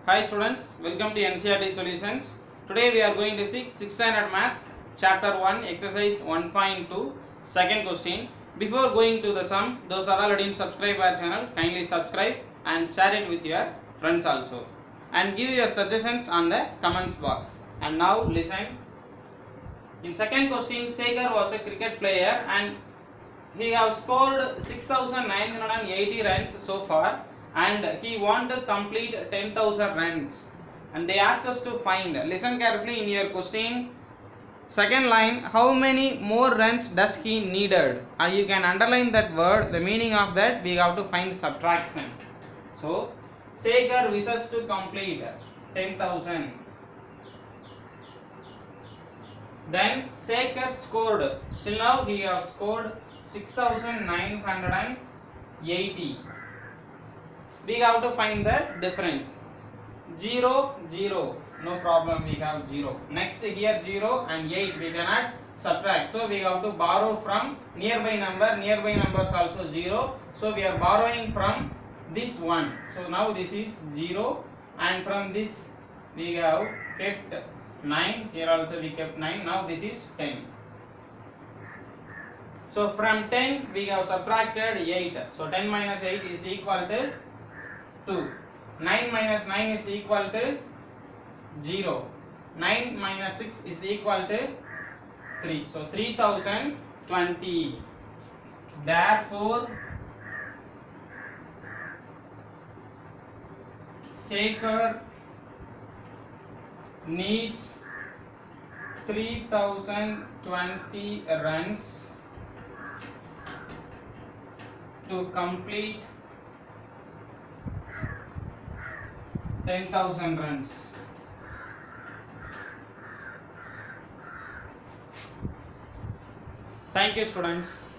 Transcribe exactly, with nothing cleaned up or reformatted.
Hi students, welcome to N C R T Solutions. Today we are going to see sixth standard Maths, Chapter one, Exercise one point two, second question. Before going to the sum, those are already subscribed our channel, kindly subscribe and share it with your friends also. And give your suggestions on the comments box. And now listen. In second question, Sekhar was a cricket player and he has scored six thousand nine hundred eighty runs so far. And he want to complete ten thousand runs, and they ask us to find, listen carefully in your question, second line, how many more runs does he needed, and you can underline that word. The meaning of that, we have to find subtraction. So Sekhar wishes to complete ten thousand, then Sekhar scored, till now he has scored six thousand nine hundred eighty. We have to find the difference. zero, zero, no problem, we have zero. Next here zero and eight we cannot subtract. So we have to borrow from nearby number. Nearby numbers also zero. So we are borrowing from this one. So now this is zero, and from this we have kept nine. Here also we kept nine. Now this is ten. So from ten we have subtracted eight. So ten minus eight is equal to two. nine minus nine is equal to zero. nine minus six is equal to three. So three thousand twenty. Therefore, Sekhar needs three thousand twenty runs to complete ten thousand runs. Thank you, students.